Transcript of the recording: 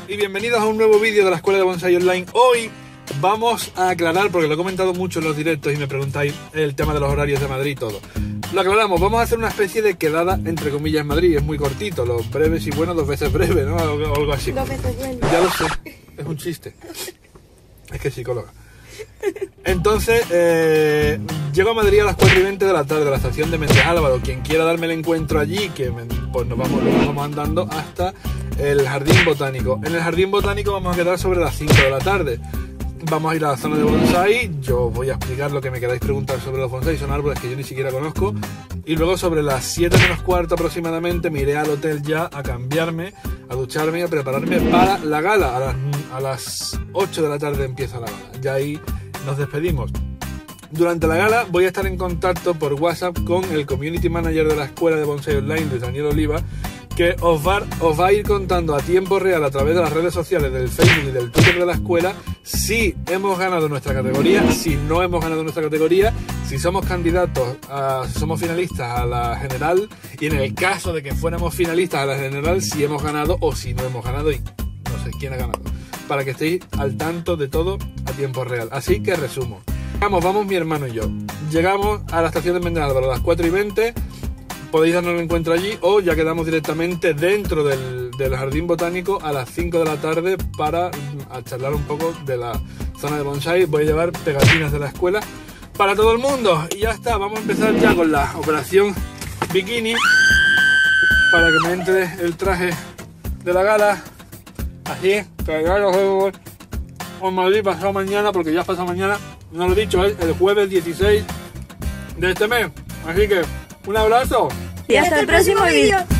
y bienvenidos a un nuevo vídeo de la Escuela de Bonsai Online. Hoy vamos a aclarar, porque lo he comentado mucho en los directos y me preguntáis el tema de los horarios de Madrid y todo. Lo aclaramos, vamos a hacer una especie de quedada entre comillas en Madrid, es muy cortito, los breves y buenos, dos veces breve, ¿no? Algo así. Dos veces bueno. Ya lo sé, es un chiste. Es que es psicóloga. Entonces, llego a Madrid a las 4:20 de la tarde, a la estación de Méndez Álvaro. Quien quiera darme el encuentro allí, pues nos vamos andando hasta el Jardín Botánico. En el Jardín Botánico vamos a quedar sobre las 5 de la tarde. Vamos a ir a la zona de bonsai. Yo voy a explicar lo que me queráis preguntar sobre los bonsai. Son árboles que yo ni siquiera conozco. Y luego sobre las 7 menos cuarto aproximadamente me iré al hotel ya a cambiarme, a ducharme y a prepararme para la gala. A las 8 de la tarde empieza la gala. Ya ahí nos despedimos. Durante la gala voy a estar en contacto por WhatsApp con el Community Manager de la Escuela de Bonsai Online, Luis Daniel Oliva, que os va a ir contando a tiempo real a través de las redes sociales, del Facebook y del Twitter de la escuela, si hemos ganado nuestra categoría, si no hemos ganado nuestra categoría, si somos candidatos, si somos finalistas a la general, y en el caso de que fuéramos finalistas a la general, si hemos ganado o si no hemos ganado y no sé quién ha ganado, para que estéis al tanto de todo a tiempo real. Así que resumo. Vamos mi hermano y yo. Llegamos a la estación de Méndez Álvaro a las 4:20. Podéis darnos el encuentro allí o ya quedamos directamente dentro del Jardín Botánico a las 5 de la tarde para charlar un poco de la zona de bonsai. Voy a llevar pegatinas de la escuela para todo el mundo. Y ya está, vamos a empezar ya con la operación bikini para que me entre el traje de la gala. Así, que ya los veo en Madrid pasado mañana, porque ya es pasado mañana, no lo he dicho, es el jueves 16 de este mes. Así que un abrazo. Y hasta el próximo vídeo.